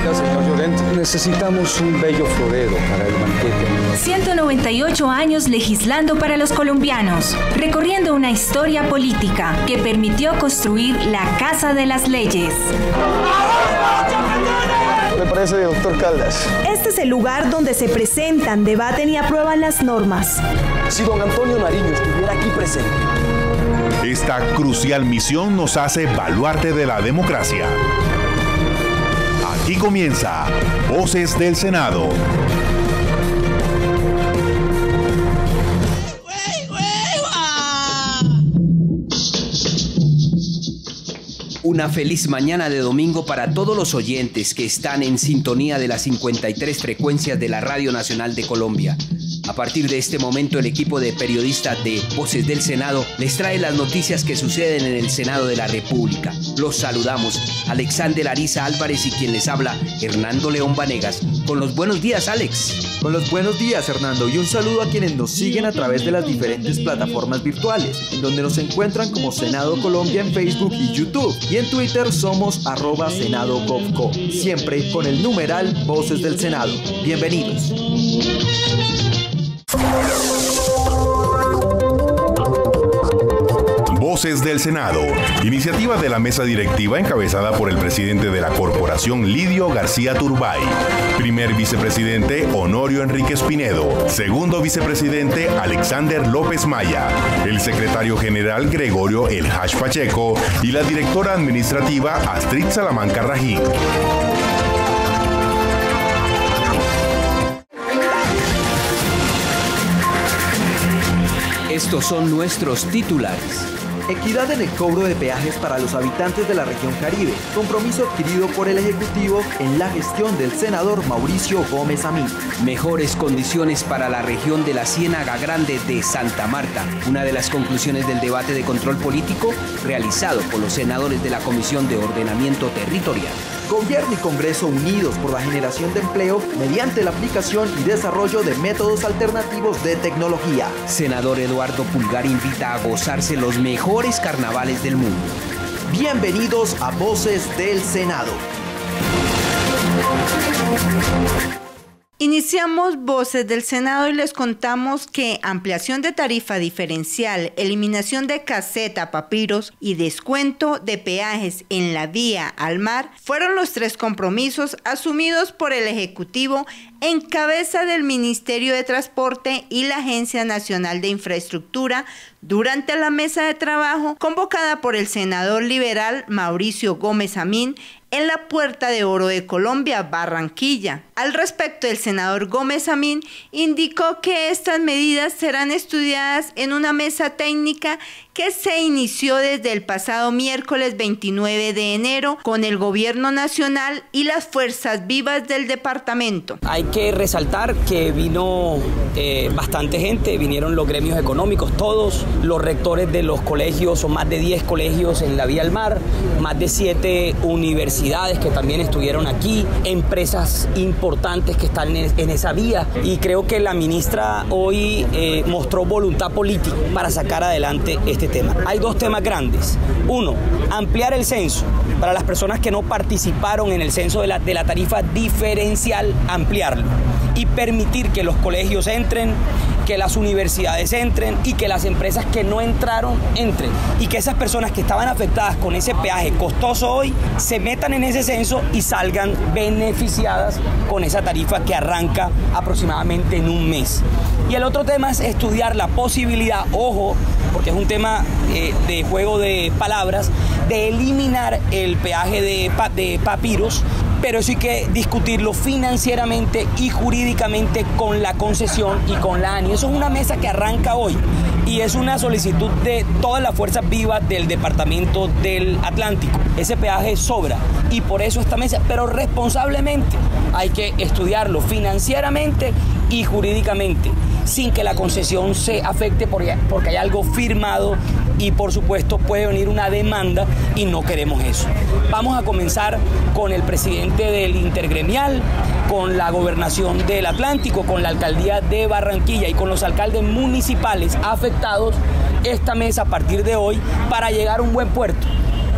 comida, señor Llorente. Necesitamos un bello florero para el banquete. 198 años legislando para los colombianos, recorriendo una historia política que permitió construir la Casa de las Leyes. Me parece, doctor Caldas. Este es el lugar donde se presentan, debaten y aprueban las normas. Si don Antonio Nariño estuviera aquí presente. Esta crucial misión nos hace baluarte de la democracia. Aquí comienza Voces del Senado. Una feliz mañana de domingo para todos los oyentes que están en sintonía de las 53 frecuencias de la Radio Nacional de Colombia. A partir de este momento, el equipo de periodistas de Voces del Senado les trae las noticias que suceden en el Senado de la República. Los saludamos, Alexander Ariza Álvarez y quien les habla, Hernando León Vanegas. Con los buenos días, Alex. Con los buenos días, Hernando, y un saludo a quienes nos siguen a través de las diferentes plataformas virtuales, en donde nos encuentran como Senado Colombia en Facebook y YouTube, y en Twitter somos @SenadoGovCo, siempre con el numeral Voces del Senado. Bienvenidos. Voces del Senado, iniciativa de la mesa directiva encabezada por el presidente de la corporación, Lidio García Turbay, primer vicepresidente, Honorio Enríquez Pinedo, segundo vicepresidente, Alexander López Maya, el secretario general, Gregorio El Hash Pacheco, y la directora administrativa, Astrid Salamanca Rají. Estos son nuestros titulares. Equidad en el cobro de peajes para los habitantes de la región Caribe, compromiso adquirido por el Ejecutivo en la gestión del senador Mauricio Gómez Amín. Mejores condiciones para la región de la Ciénaga Grande de Santa Marta, una de las conclusiones del debate de control político realizado por los senadores de la Comisión de Ordenamiento Territorial. Gobierno y Congreso unidos por la generación de empleo mediante la aplicación y desarrollo de métodos alternativos de tecnología. Senador Eduardo Pulgar invita a gozarse los mejores carnavales del mundo. Bienvenidos a Voces del Senado. Iniciamos Voces del Senado y les contamos que ampliación de tarifa diferencial, eliminación de caseta, papiros y descuento de peajes en la vía al mar fueron los tres compromisos asumidos por el Ejecutivo en cabeza del Ministerio de Transporte y la Agencia Nacional de Infraestructura durante la mesa de trabajo convocada por el senador liberal Mauricio Gómez Amín en la Puerta de Oro de Colombia, Barranquilla. Al respecto, el senador Gómez Amín indicó que estas medidas serán estudiadas en una mesa técnica que se inició desde el pasado miércoles 29 de enero con el Gobierno Nacional y las fuerzas vivas del departamento. Hay que resaltar que vino bastante gente, vinieron los gremios económicos, todos los rectores de los colegios, son más de 10 colegios en la vía al mar, más de 7 universidades que también estuvieron aquí, empresas importantes que están en esa vía, y creo que la ministra hoy mostró voluntad política para sacar adelante este tema. Hay dos temas grandes. Uno, ampliar el censo para las personas que no participaron en el censo de la tarifa diferencial, ampliarlo y permitir que los colegios entren, que las universidades entren y que las empresas que no entraron entren, y que esas personas que estaban afectadas con ese peaje costoso hoy se metan en ese censo y salgan beneficiadas con esa tarifa que arranca aproximadamente en un mes. Y el otro tema es estudiar la posibilidad, ojo, porque es un tema de juego de palabras, de eliminar el peaje de papiros, pero eso hay que discutirlo financieramente y jurídicamente con la concesión y con la ANI. Eso es una mesa que arranca hoy y es una solicitud de todas las fuerzas vivas del Departamento del Atlántico. Ese peaje sobra y por eso esta mesa, pero responsablemente hay que estudiarlo financieramente y jurídicamente, sin que la concesión se afecte porque hay algo firmado y por supuesto puede venir una demanda y no queremos eso. Vamos a comenzar con el presidente del Intergremial, con la Gobernación del Atlántico, con la Alcaldía de Barranquilla y con los alcaldes municipales afectados esta mesa a partir de hoy para llegar a un buen puerto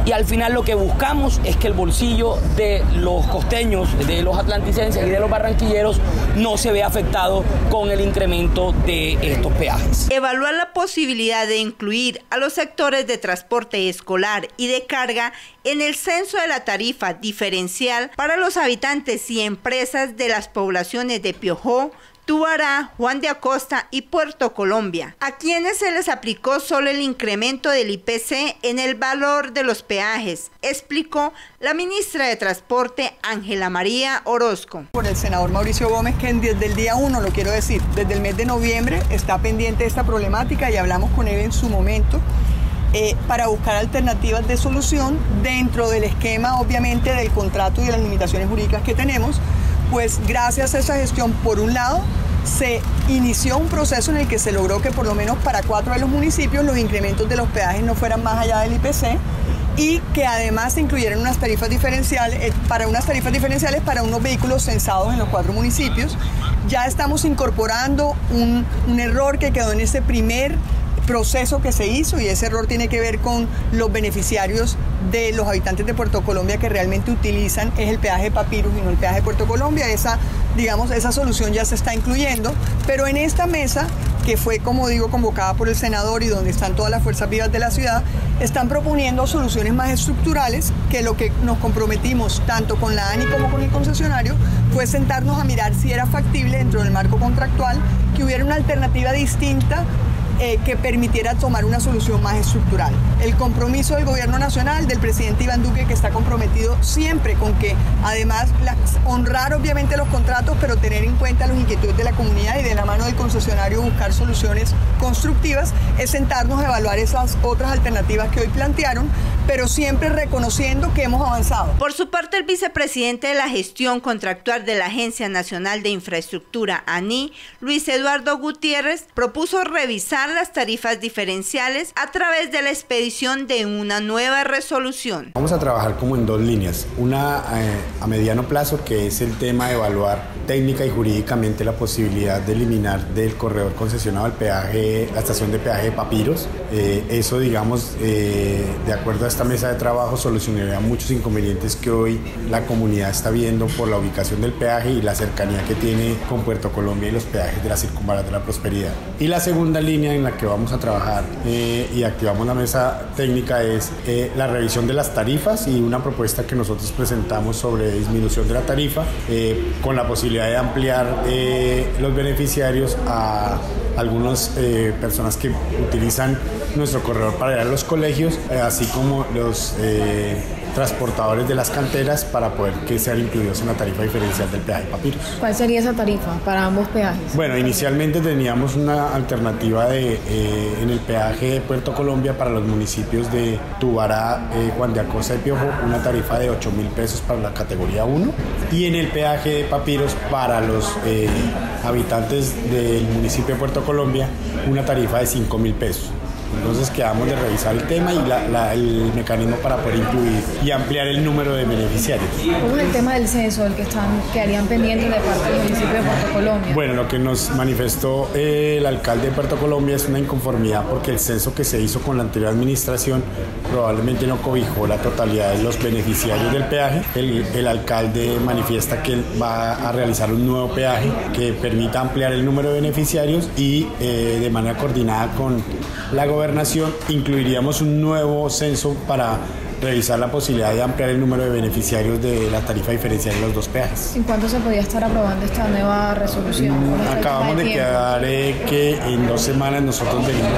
y al final lo que buscamos es que el bolsillo de los costeños, de los atlanticenses y de los barranquilleros no se vea afectado con el incremento de estos peajes. Evaluar la posibilidad de incluir a los sectores de transporte escolar y de carga en el censo de la tarifa diferencial para los habitantes y empresas de las poblaciones de Piojó, Tubará, Juan de Acosta y Puerto Colombia, a quienes se les aplicó solo el incremento del IPC en el valor de los peajes, explicó la ministra de Transporte Ángela María Orozco. Por el senador Mauricio Gómez, que desde el día 1, lo quiero decir, desde el mes de noviembre está pendiente de esta problemática y hablamos con él en su momento para buscar alternativas de solución dentro del esquema, obviamente, del contrato y de las limitaciones jurídicas que tenemos. Pues gracias a esa gestión, por un lado, se inició un proceso en el que se logró que por lo menos para 4 de los municipios los incrementos de los peajes no fueran más allá del IPC y que además se incluyeran unas tarifas diferenciales para unos vehículos censados en los 4 municipios. Ya estamos incorporando un error que quedó en ese primer proceso que se hizo, y ese error tiene que ver con los beneficiarios de los habitantes de Puerto Colombia que realmente utilizan es el peaje de Papirus y no el peaje de Puerto Colombia. Esa solución ya se está incluyendo, pero en esta mesa, que fue, como digo, convocada por el senador y donde están todas las fuerzas vivas de la ciudad, están proponiendo soluciones más estructurales, que lo que nos comprometimos tanto con la ANI como con el concesionario fue sentarnos a mirar si era factible dentro del marco contractual que hubiera una alternativa distinta que permitiera tomar una solución más estructural. El compromiso del gobierno nacional, del presidente Iván Duque, que está comprometido siempre con que, además, honrar obviamente los contratos, pero tener en cuenta las inquietudes de la comunidad y de la mano del concesionario buscar soluciones constructivas, es sentarnos a evaluar esas otras alternativas que hoy plantearon, pero siempre reconociendo que hemos avanzado. Por su parte, el vicepresidente de la gestión contractual de la Agencia Nacional de Infraestructura, ANI, Luis Eduardo Gutiérrez, propuso revisar las tarifas diferenciales a través de la expedición de una nueva resolución. Vamos a trabajar como en 2 líneas, una a mediano plazo, que es el tema de evaluar técnica y jurídicamente la posibilidad de eliminar del corredor concesionado el peaje, la estación de peaje de Papirus. Eso, digamos, de acuerdo a esta mesa de trabajo, solucionaría muchos inconvenientes que hoy la comunidad está viendo por la ubicación del peaje y la cercanía que tiene con Puerto Colombia y los peajes de la Circunvalar de la Prosperidad. Y la segunda línea en la que vamos a trabajar y activamos la mesa técnica es la revisión de las tarifas y una propuesta que nosotros presentamos sobre disminución de la tarifa con la posibilidad de ampliar los beneficiarios a algunas personas que utilizan nuestro corredor para ir a los colegios, así como los transportadores de las canteras, para poder que sean incluidos en la tarifa diferencial del peaje de Papirus. ¿Cuál sería esa tarifa para ambos peajes? Bueno, inicialmente teníamos una alternativa en el peaje de Puerto Colombia para los municipios de Tubará, Juan de Acosta y Piojó, una tarifa de 8.000 pesos para la categoría 1, y en el peaje de Papirus para los habitantes del municipio de Puerto Colombia, una tarifa de 5.000 pesos. Entonces quedamos de revisar el tema y el mecanismo para poder incluir y ampliar el número de beneficiarios. ¿Cómo es el tema del censo, el que quedarían pendientes de parte del municipio de Puerto Colombia? Bueno, lo que nos manifestó el alcalde de Puerto Colombia es una inconformidad porque el censo que se hizo con la anterior administración probablemente no cobijó la totalidad de los beneficiarios del peaje. El alcalde manifiesta que va a realizar un nuevo peaje que permita ampliar el número de beneficiarios y de manera coordinada con la gobernación incluiríamos un nuevo censo para revisar la posibilidad de ampliar el número de beneficiarios de la tarifa diferencial de los 2 peajes. ¿En cuánto se podía estar aprobando esta nueva resolución? Acabamos de quedar que en 2 semanas nosotros venimos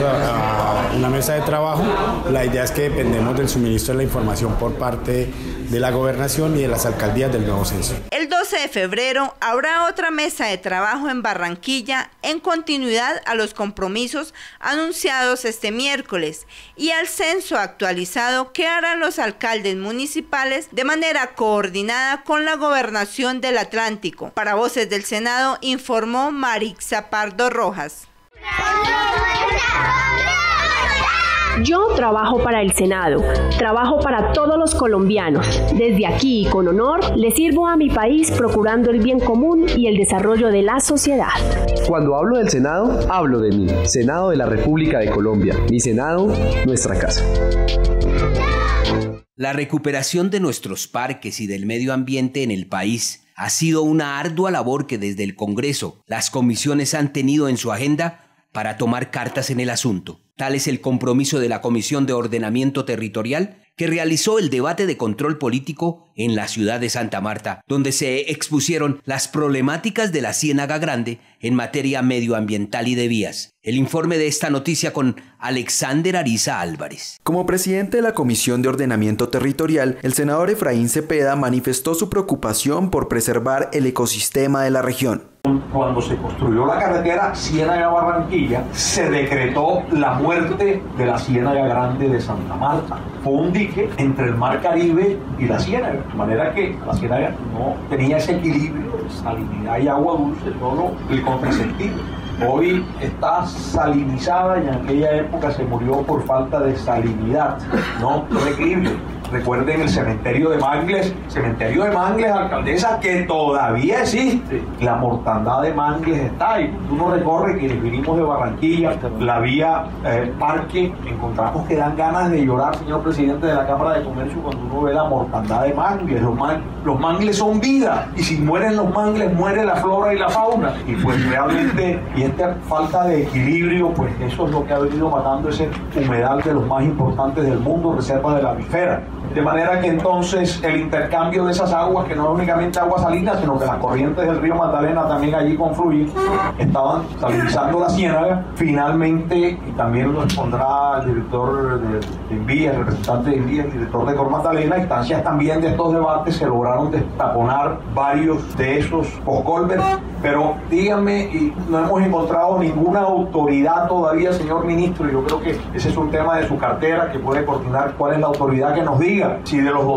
a una mesa de trabajo. La idea es que dependemos del suministro de la información por parte de la gobernación y de las alcaldías del nuevo censo. El 12 de febrero habrá otra mesa de trabajo en Barranquilla en continuidad a los compromisos anunciados este miércoles y al censo actualizado que harán los alcaldes municipales de manera coordinada con la Gobernación del Atlántico. Para Voces del Senado informó Marixa Pardo Rojas. Yo trabajo para el Senado, trabajo para todos los colombianos. Desde aquí y con honor le sirvo a mi país procurando el bien común y el desarrollo de la sociedad. Cuando hablo del Senado, hablo de mí, Senado de la República de Colombia. Mi Senado, nuestra casa. La recuperación de nuestros parques y del medio ambiente en el país ha sido una ardua labor que desde el Congreso las comisiones han tenido en su agenda para tomar cartas en el asunto. Tal es el compromiso de la Comisión de Ordenamiento Territorial que realizó el debate de control político en la ciudad de Santa Marta, donde se expusieron las problemáticas de la Ciénaga Grande en materia medioambiental y de vías. El informe de esta noticia con Alexander Ariza Álvarez. Como presidente de la Comisión de Ordenamiento Territorial, el senador Efraín Cepeda manifestó su preocupación por preservar el ecosistema de la región. Cuando se construyó la carretera Ciénaga-Barranquilla, se decretó la muerte de la Ciénaga Grande de Santa Marta. Fue un dique entre el Mar Caribe y la Ciénaga, de manera que la Ciénaga no tenía ese equilibrio de salinidad y agua dulce, todo el contrasentido. Hoy está salinizada y en aquella época se murió por falta de salinidad, no equilibrio. Recuerden el cementerio de Mangles, alcaldesa, que todavía existe. La mortandad de Mangles está ahí. Uno recorre, quienes vinimos de Barranquilla, la vía Parque, encontramos que dan ganas de llorar, señor presidente de la Cámara de Comercio, cuando uno ve la mortandad de Mangles. Los mangles son vida, y si mueren los mangles, muere la flora y la fauna. Y pues realmente, y esta falta de equilibrio, pues eso es lo que ha venido matando ese humedal de los más importantes del mundo, reserva de la bifera. De manera que entonces el intercambio de esas aguas, que no es únicamente agua salina, sino que las corrientes del río Magdalena también allí confluyen, estaban salinizando la Ciénaga. Finalmente, y también lo expondrá el director de Envías, el representante de Envías, el director de Cor Magdalena, a instancias también de estos debates se lograron destaponar varios de esos post-colverts. Pero díganme, y no hemos encontrado ninguna autoridad todavía, señor ministro, y yo creo que ese es un tema de su cartera que puede coordinar cuál es la autoridad que nos diga si de los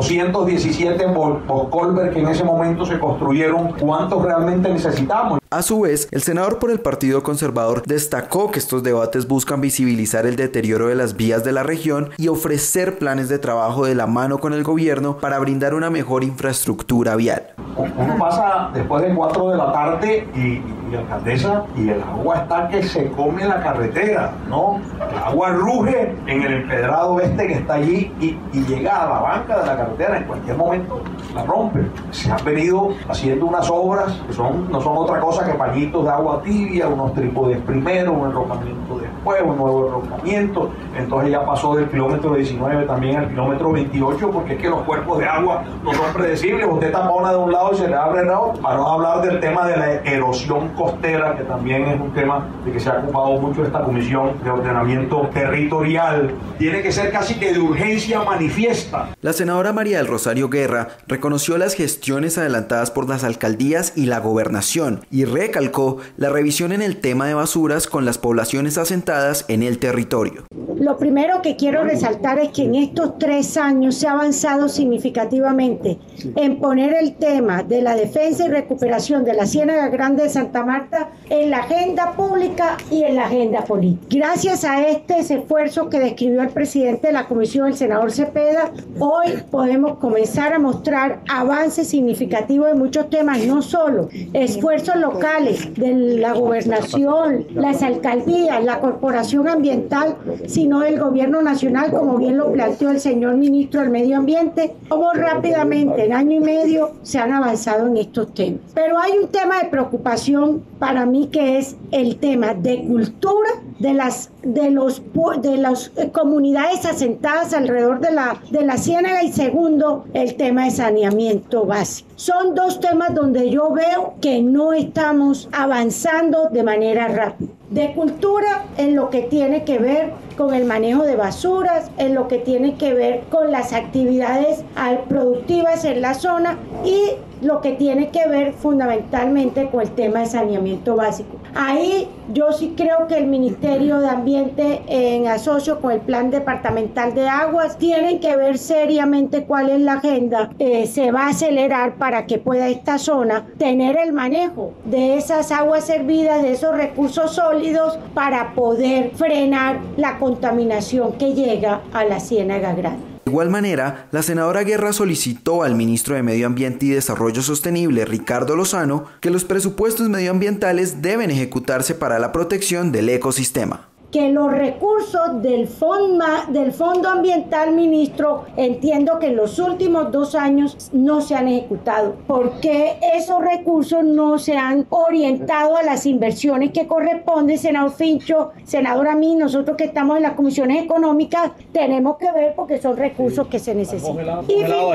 217 post-colverts que en ese momento se construyeron, ¿cuántos realmente necesitamos? A su vez, el senador por el Partido Conservador destacó que estos debates buscan visibilizar el deterioro de las vías de la región y ofrecer planes de trabajo de la mano con el gobierno para brindar una mejor infraestructura vial. Uno pasa después de 4 de la tarde y alcaldesa, y el agua está que se come la carretera, ¿no? El agua ruge en el empedrado este que está allí y llega a la banca de la carretera, en cualquier momento la rompe. Se han venido haciendo unas obras que no son otra cosa que pañitos de agua tibia, unos trípodes primero, un enrocamiento después, un nuevo enrocamiento. Entonces ya pasó del kilómetro 19 también al kilómetro 28, porque es que los cuerpos de agua no son predecibles. Usted tapona de un lado y se le abre el lado, para no hablar del tema de la erosión costera, que también es un tema de que se ha ocupado mucho esta Comisión de Ordenamiento Territorial. Tiene que ser casi que de urgencia manifiesta. La senadora María del Rosario Guerra reconoció las gestiones adelantadas por las alcaldías y la gobernación y recalcó la revisión en el tema de basuras con las poblaciones asentadas en el territorio. Lo primero que quiero resaltar es que en estos 3 años se ha avanzado significativamente en poner el tema de la defensa y recuperación de la Ciénaga Grande de Santa Marta en la agenda pública y en la agenda política. Gracias a este esfuerzo que describió el presidente de la Comisión, el senador Cepeda, hoy podemos comenzar a mostrar avances significativos en muchos temas, no solo esfuerzos locales de la gobernación, las alcaldías, la corporación ambiental, sino del gobierno nacional, como bien lo planteó el señor ministro del Medio Ambiente, como rápidamente en año y medio se han avanzado en estos temas. Pero hay un tema de preocupación para mí, que es el tema de cultura de las comunidades asentadas alrededor de la Ciénaga, y segundo, el tema de saneamiento básico. Son 2 temas donde yo veo que no estamos avanzando de manera rápida. De cultura, en lo que tiene que ver con el manejo de basuras, en lo que tiene que ver con las actividades productivas en la zona, y lo que tiene que ver fundamentalmente con el tema de saneamiento básico. Ahí yo sí creo que el Ministerio de Ambiente, en asocio con el Plan Departamental de Aguas, tienen que ver seriamente cuál es la agenda. Se va a acelerar para que pueda esta zona tener el manejo de esas aguas servidas, de esos recursos sólidos, para poder frenar la contaminación que llega a la Ciénaga Grande. De igual manera, la senadora Guerra solicitó al ministro de Medio Ambiente y Desarrollo Sostenible, Ricardo Lozano, que los presupuestos medioambientales deben ejecutarse para la protección del ecosistema. que los recursos del Fondo Ambiental, ministro, entiendo que en los últimos 2 años no se han ejecutado, porque esos recursos no se han orientado a las inversiones que corresponden. Senador Fincho, senadora Mí, nosotros que estamos en las comisiones económicas tenemos que ver porque son recursos que se necesitan.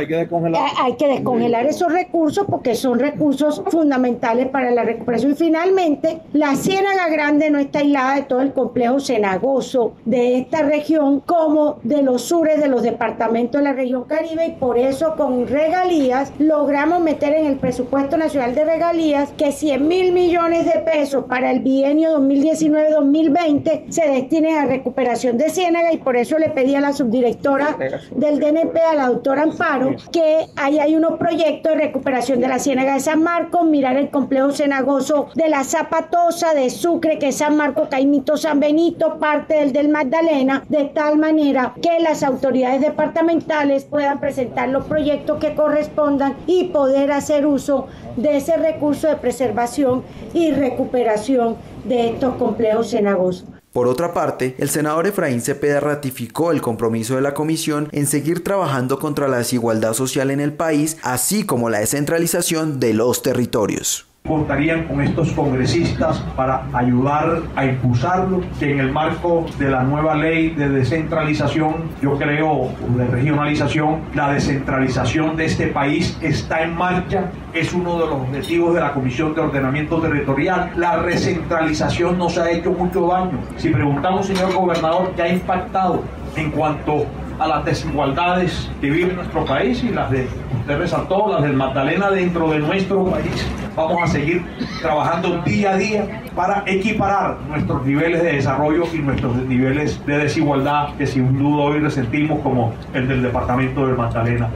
Hay que descongelar esos recursos porque son recursos fundamentales para la recuperación. Y finalmente, la Ciénaga Grande no está aislada de todo el complejo cenagoso de esta región como de los sures de los departamentos de la región Caribe, y por eso con regalías logramos meter en el presupuesto nacional de regalías que 100.000 millones de pesos para el bienio 2019-2020 se destinen a recuperación de Ciénaga, y por eso le pedí a la subdirectora del DNP, a la doctora Amparo, que ahí hay unos proyectos de recuperación de la Ciénaga de San Marcos, mirar el complejo cenagoso de la Zapatosa, de Sucre, que es San Marcos, Caimito, San Benito, parte del Magdalena, de tal manera que las autoridades departamentales puedan presentar los proyectos que correspondan y poder hacer uso de ese recurso de preservación y recuperación de estos complejos cenagosos. Por otra parte, el senador Efraín Cepeda ratificó el compromiso de la comisión en seguir trabajando contra la desigualdad social en el país, así como la descentralización de los territorios. Contarían con estos congresistas para ayudar a impulsarlo, que en el marco de la nueva ley de descentralización, yo creo, de regionalización, la descentralización de este país está en marcha, es uno de los objetivos de la Comisión de Ordenamiento Territorial. La recentralización nos ha hecho mucho daño. Si preguntamos, señor gobernador, ¿qué ha impactado en cuanto a las desigualdades que vive nuestro país? Y las de, usted resaltó, las del Magdalena dentro de nuestro país. Vamos a seguir trabajando día a día para equiparar nuestros niveles de desarrollo y nuestros niveles de desigualdad que sin duda hoy resentimos, como el del departamento del Magdalena.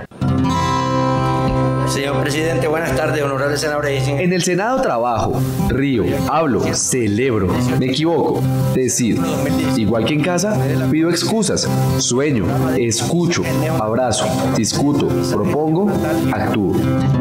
Señor presidente, buenas tardes, honorables senadores. En el Senado trabajo, río, hablo, celebro, me equivoco, decido. Igual que en casa, pido excusas, sueño, escucho, abrazo, discuto, propongo, actúo.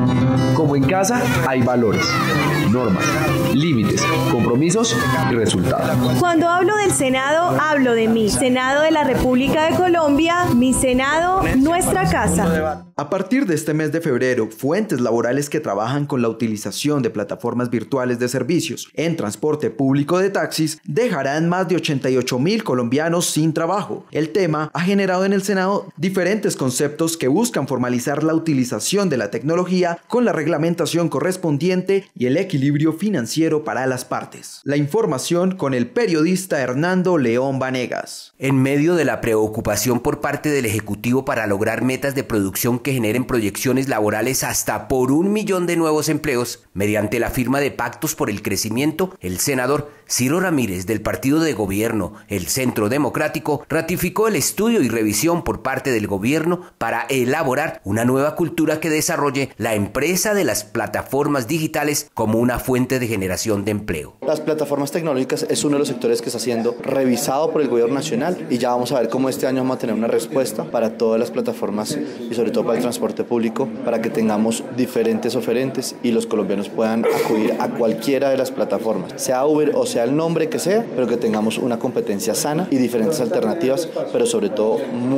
Como en casa, hay valores, normas, límites, compromisos y resultados. Cuando hablo del Senado, hablo de mí. Senado de la República de Colombia, mi Senado, nuestra casa. A partir de este mes de febrero, fuentes laborales que trabajan con la utilización de plataformas virtuales de servicios en transporte público de taxis dejarán más de 88.000 colombianos sin trabajo. El tema ha generado en el Senado diferentes conceptos que buscan formalizar la utilización de la tecnología con la reglamentación correspondiente y el equilibrio financiero para las partes. La información con el periodista Hernando León Vanegas. En medio de la preocupación por parte del Ejecutivo para lograr metas de producción que generen proyecciones laborales hasta por 1 millón de nuevos empleos, mediante la firma de pactos por el crecimiento, el senador Ciro Ramírez del partido de gobierno, el Centro Democrático, ratificó el estudio y revisión por parte del gobierno para elaborar una nueva cultura que desarrolle la empresa de las plataformas digitales como una fuente de generación de empleo. Las plataformas tecnológicas es uno de los sectores que está siendo revisado por el gobierno nacional, y ya vamos a ver cómo este año vamos a tener una respuesta para todas las plataformas y sobre todo para el transporte público, para que tengamos diferentes oferentes y los colombianos puedan acudir a cualquiera de las plataformas, sea Uber o sea el nombre que sea, pero que tengamos una competencia sana y diferentes alternativas, pero sobre todo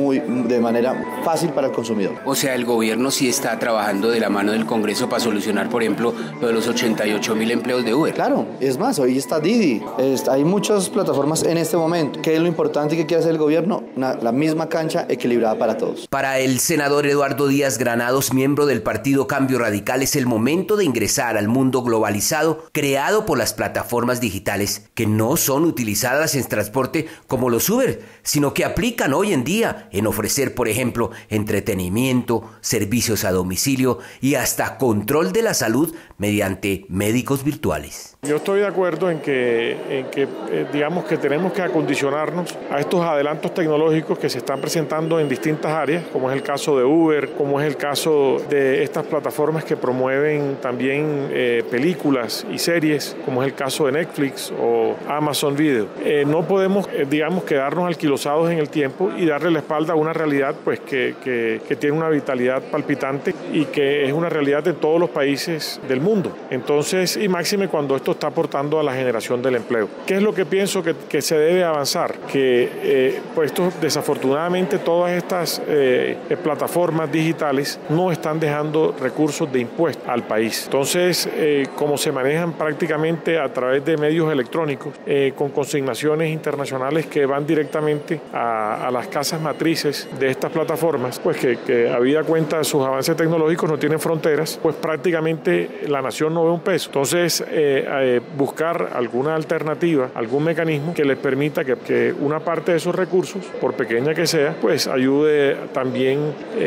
de manera fácil para el consumidor. O sea, el gobierno sí está trabajando de la mano del Congreso para solucionar, por ejemplo, lo de los 88.000 empleos de Uber. Claro, es más, hoy está Didi, hay muchas plataformas en este momento. ¿Qué es lo importante que quiere hacer el gobierno? La misma cancha equilibrada para todos. Para el senador Eduardo Díaz Granados, miembro del partido Cambio Radical, es el momento de ingresar al mundo globalizado creado por las plataformas digitales, que no son utilizadas en transporte como los Uber, sino que aplican hoy en día en ofrecer, por ejemplo, entretenimiento, servicios a domicilio y hasta control de la salud mediante médicos virtuales. Yo estoy de acuerdo en que digamos que tenemos que acondicionarnos a estos adelantos tecnológicos que se están presentando en distintas áreas, como es el caso de Uber, como es el caso de estas plataformas que promueven también películas y series, como es el caso de Netflix o Amazon Video. No podemos, digamos, quedarnos alquilosados en el tiempo y darle la espalda a una realidad pues que tiene una vitalidad palpitante y que es una realidad en todos los países del mundo. Entonces, y máxime cuando esto está aportando a la generación del empleo. ¿Qué es lo que pienso que se debe avanzar? Que pues desafortunadamente todas estas plataformas digitales no están dejando recursos de impuestos al país. Entonces, como se manejan prácticamente a través de medios electrónicos, con consignaciones internacionales que van directamente a las casas matrices de estas plataformas, pues que habida cuenta de sus avances tecnológicos no tienen fronteras, pues prácticamente la nación no ve un peso. Entonces, buscar alguna alternativa, algún mecanismo que les permita que una parte de esos recursos, por pequeña que sea, pues ayude también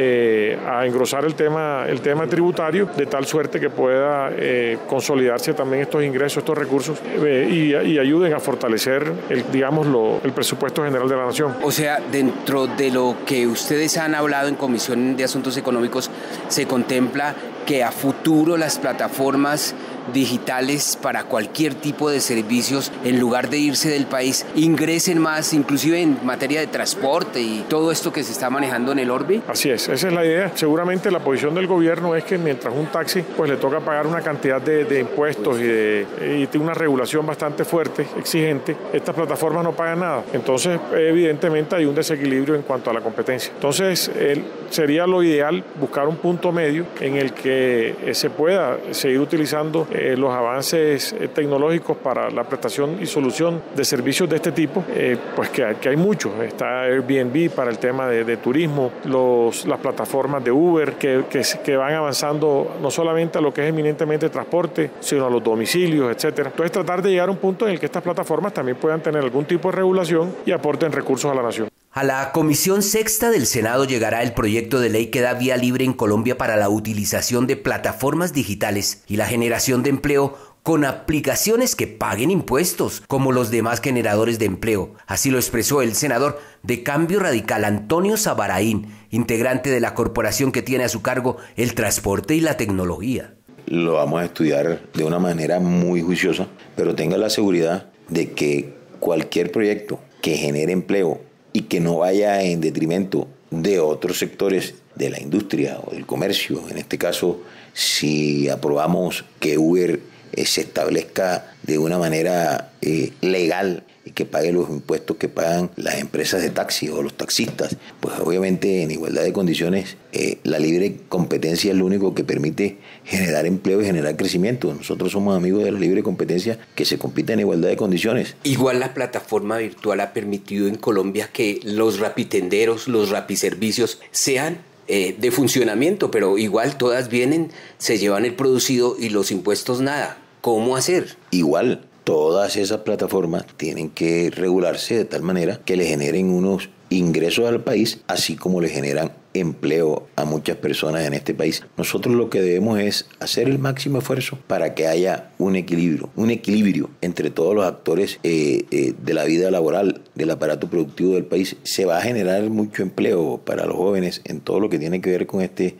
a engrosar el tema tributario, de tal suerte que pueda consolidarse también estos ingresos, estos recursos y ayuden a fortalecer el presupuesto general de la nación. O sea, dentro de lo que ustedes han hablado en Comisión de Asuntos Económicos, se contempla que a futuro las plataformas digitales para cualquier tipo de servicios, en lugar de irse del país, ingresen más, inclusive en materia de transporte y todo esto que se está manejando en el orbe. Así es, esa es la idea. Seguramente la posición del gobierno es que mientras un taxi pues le toca pagar una cantidad de impuestos y tiene una regulación bastante fuerte, exigente, estas plataformas no pagan nada. Entonces, evidentemente hay un desequilibrio en cuanto a la competencia. Entonces, sería lo ideal buscar un punto medio en el que se pueda seguir utilizando los avances tecnológicos para la prestación y solución de servicios de este tipo, pues que hay muchos. Está Airbnb para el tema de turismo, las plataformas de Uber que van avanzando no solamente a lo que es eminentemente transporte, sino a los domicilios, etcétera. Entonces, tratar de llegar a un punto en el que estas plataformas también puedan tener algún tipo de regulación y aporten recursos a la nación. A la Comisión Sexta del Senado llegará el proyecto de ley que da vía libre en Colombia para la utilización de plataformas digitales y la generación de empleo con aplicaciones que paguen impuestos, como los demás generadores de empleo. Así lo expresó el senador de Cambio Radical, Antonio Sabaraín, integrante de la corporación que tiene a su cargo el transporte y la tecnología. Lo vamos a estudiar de una manera muy juiciosa, pero tenga la seguridad de que cualquier proyecto que genere empleo y que no vaya en detrimento de otros sectores de la industria o del comercio. En este caso, si aprobamos que Uber se establezca de una manera legal y que pague los impuestos que pagan las empresas de taxi o los taxistas, pues obviamente en igualdad de condiciones la libre competencia es lo único que permite generar empleo y generar crecimiento. Nosotros somos amigos de la libre competencia, que se compita en igualdad de condiciones. Igual la plataforma virtual ha permitido en Colombia que los rapitenderos, los rapiservicios sean de funcionamiento, pero igual todas vienen, se llevan el producido y los impuestos nada. ¿Cómo hacer? Igual, todas esas plataformas tienen que regularse de tal manera que le generen unos ingresos al país, así como le generan empleo a muchas personas en este país. Nosotros lo que debemos es hacer el máximo esfuerzo para que haya un equilibrio entre todos los actores de la vida laboral, del aparato productivo del país. Se va a generar mucho empleo para los jóvenes en todo lo que tiene que ver con este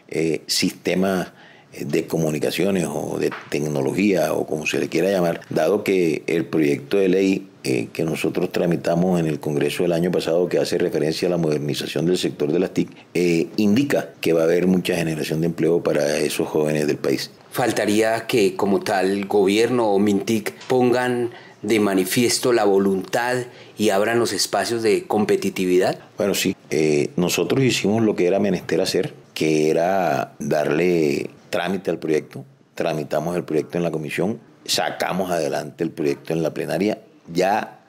sistema de comunicaciones o de tecnología o como se le quiera llamar, dado que el proyecto de ley que nosotros tramitamos en el Congreso el año pasado, que hace referencia a la modernización del sector de las TIC, indica que va a haber mucha generación de empleo para esos jóvenes del país. Faltaría que como tal gobierno o Mintic pongan de manifiesto la voluntad y abran los espacios de competitividad. Bueno, sí, nosotros hicimos lo que era menester hacer, que era darle trámite al proyecto. Tramitamos el proyecto en la comisión, sacamos adelante el proyecto en la plenaria. Ya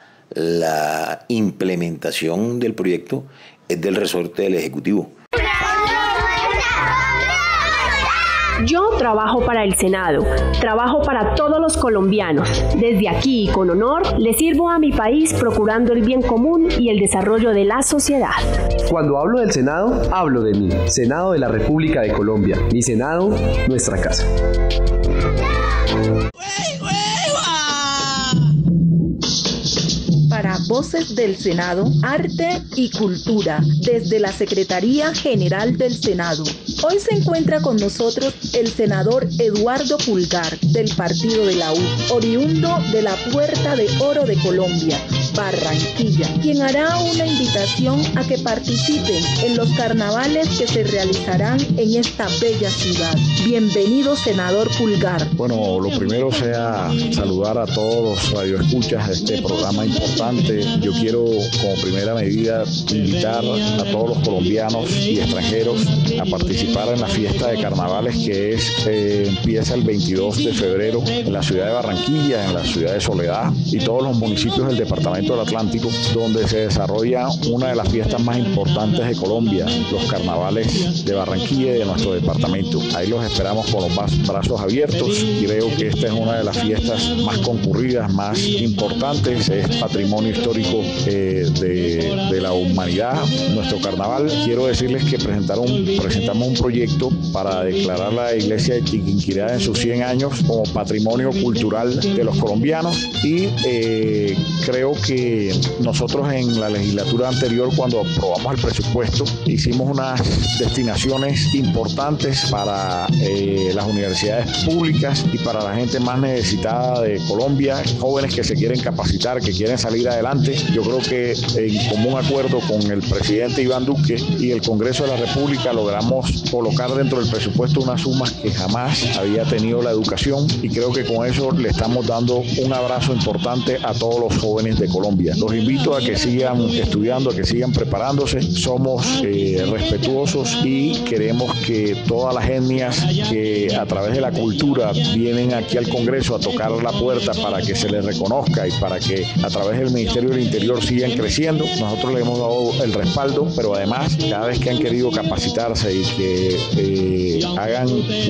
la implementación del proyecto es del resorte del Ejecutivo. Yo trabajo para el Senado, trabajo para todos los colombianos. Desde aquí y con honor, le sirvo a mi país procurando el bien común y el desarrollo de la sociedad. Cuando hablo del Senado, hablo de mí, Senado de la República de Colombia. Mi Senado, nuestra casa. Para Voces del Senado, Arte y Cultura, desde la Secretaría General del Senado. Hoy se encuentra con nosotros el senador Eduardo Pulgar, del partido de la U, oriundo de la Puerta de Oro de Colombia, Barranquilla, quien hará una invitación a que participen en los carnavales que se realizarán en esta bella ciudad. Bienvenido, senador Pulgar. Bueno, lo primero sea saludar a todos los radioescuchas de este programa importante. Yo quiero, como primera medida, invitar a todos los colombianos y extranjeros a participar en la fiesta de carnavales que empieza el 22 de febrero en la ciudad de Barranquilla, en la ciudad de Soledad y todos los municipios del departamento del Atlántico, donde se desarrolla una de las fiestas más importantes de Colombia, los carnavales de Barranquilla y de nuestro departamento. Ahí los esperamos con los brazos abiertos. Creo que esta es una de las fiestas más concurridas, más importantes, es patrimonio histórico de la humanidad. Nuestro carnaval, quiero decirles que presentamos un proyecto para declarar la iglesia de Chiquinquirá en sus 100 años como patrimonio cultural de los colombianos y creo que nosotros en la legislatura anterior, cuando aprobamos el presupuesto, hicimos unas destinaciones importantes para las universidades públicas y para la gente más necesitada de Colombia, jóvenes que se quieren capacitar, que quieren salir adelante. Yo creo que en común acuerdo con el presidente Iván Duque y el Congreso de la República logramos colocar dentro del presupuesto unas sumas que jamás había tenido la educación y creo que con eso le estamos dando un abrazo importante a todos los jóvenes de Colombia. Los invito a que sigan estudiando, a que sigan preparándose. Somos respetuosos y queremos que todas las etnias que a través de la cultura vienen aquí al Congreso a tocar la puerta para que se les reconozca y para que a través del Ministerio del Interior sigan creciendo. Nosotros le hemos dado el respaldo, pero además cada vez que han querido capacitarse y que hagan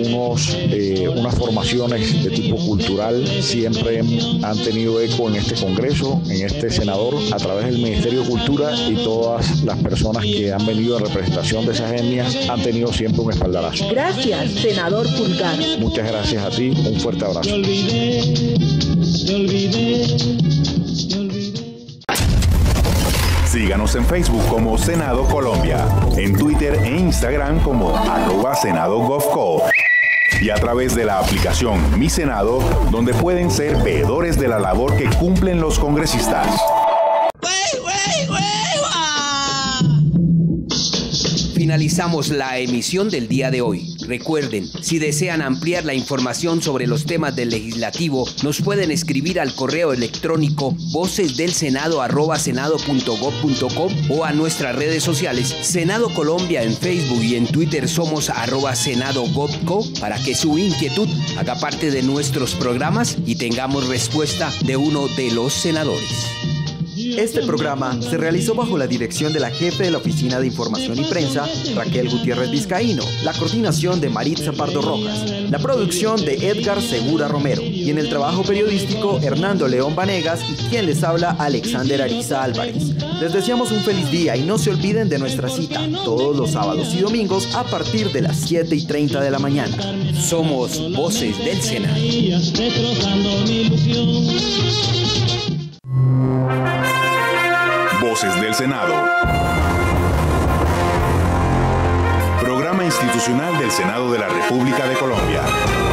unas formaciones de tipo cultural, siempre han tenido eco en este Congreso, en este senador, a través del Ministerio de Cultura y todas las personas que han venido en representación de esas etnias han tenido siempre un espaldarazo. Gracias, senador Pulgar. Muchas gracias a ti, un fuerte abrazo. Síganos en Facebook como Senado Colombia, en Twitter e Instagram como @SenadoGovCo y a través de la aplicación Mi Senado, donde pueden ser veedores de la labor que cumplen los congresistas. Finalizamos la emisión del día de hoy. Recuerden, si desean ampliar la información sobre los temas del legislativo, nos pueden escribir al correo electrónico vocesdelsenado@senado.gov.co o a nuestras redes sociales Senado Colombia en Facebook y en Twitter somos @SenadoGovCo para que su inquietud haga parte de nuestros programas y tengamos respuesta de uno de los senadores. Este programa se realizó bajo la dirección de la jefe de la Oficina de Información y Prensa, Raquel Gutiérrez Vizcaíno, la coordinación de Maritza Pardo Rojas, la producción de Edgar Segura Romero y en el trabajo periodístico Hernando León Vanegas y quien les habla Alexander Ariza Álvarez. Les deseamos un feliz día y no se olviden de nuestra cita todos los sábados y domingos a partir de las 7:30 de la mañana. Somos Voces del Senado. Voces del Senado. Programa institucional del Senado de la República de Colombia.